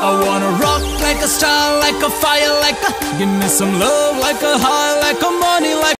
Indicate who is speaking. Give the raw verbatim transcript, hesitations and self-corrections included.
Speaker 1: I wanna rock like a star, like a fire, like a, give me some love, like a high, like a money, like